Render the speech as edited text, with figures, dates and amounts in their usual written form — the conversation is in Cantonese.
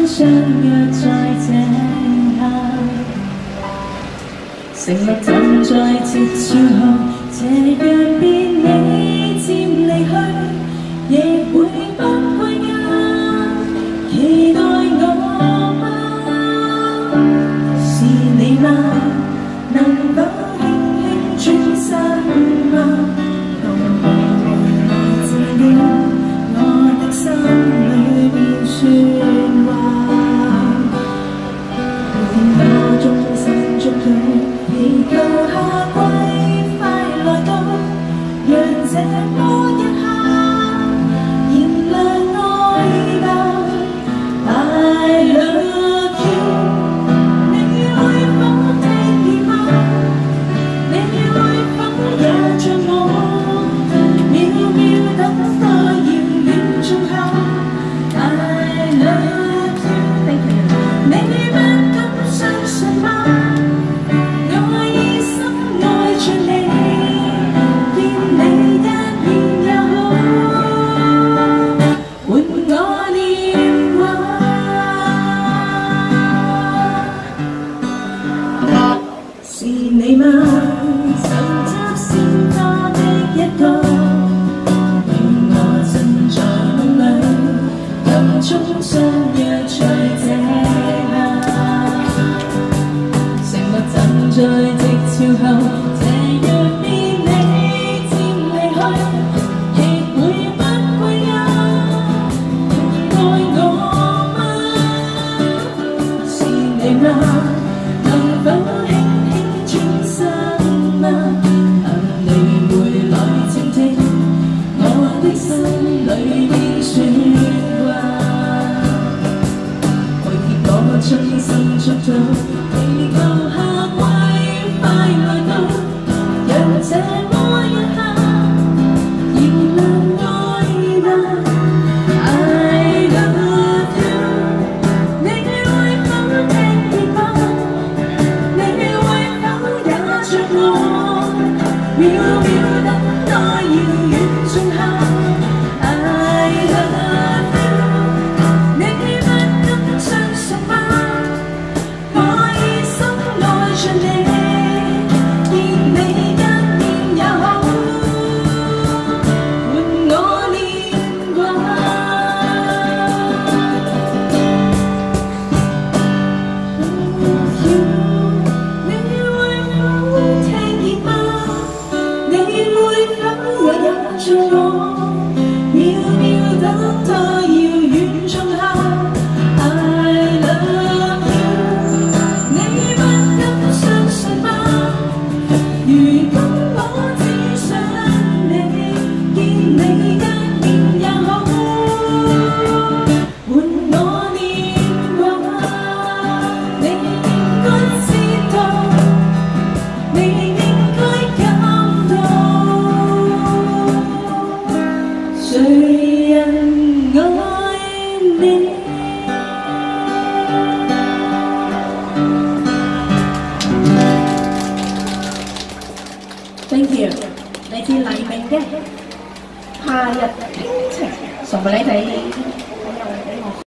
相約在這刻，承諾站在夕照後，這樣變你漸離去，亦會不歸家。期待我嗎？是你嗎？能否輕輕轉身嗎？當我來自了我的心裏面説話，每天我終身祝禱，祈求夏季快來到，讓這麼一刻燃亮愛吧。I love you， 你會否聽見嗎？你會否也像我，秒秒等待遙遠眾後。I love you， 你不敢相信嗎？我已深愛着你，見你一面也好，換我念掛。是你嗎？手執鮮花的一個，願我盡在夢裏，暗中相約在這刻，承諾站在夕照後，這樣變你漸離去，亦會不歸家。愛我嗎？是你嗎？能否輕輕轉身嗎？盼你會來靜聽我的心裏面説話，為結我衷心祝禱，祈求夏季快來到，讓這麼一刻燃亮愛吧。I love you， 你會否聽見嗎？你會否也像我，秒秒等待遙遠眾後。I love you， 你不敢相信嗎？我已深愛着你，見你一面也好，換我念掛。你會否聽見嗎？你會否也像我，秒秒等待遙遠眾後。I love you， 你不敢相信嗎？如今我只想你，見你一面也好，換我念掛。你應該知道，你應該感到，誰人愛你？Thank you， 嚟自黎明嘅《夏日傾情》，送俾你哋。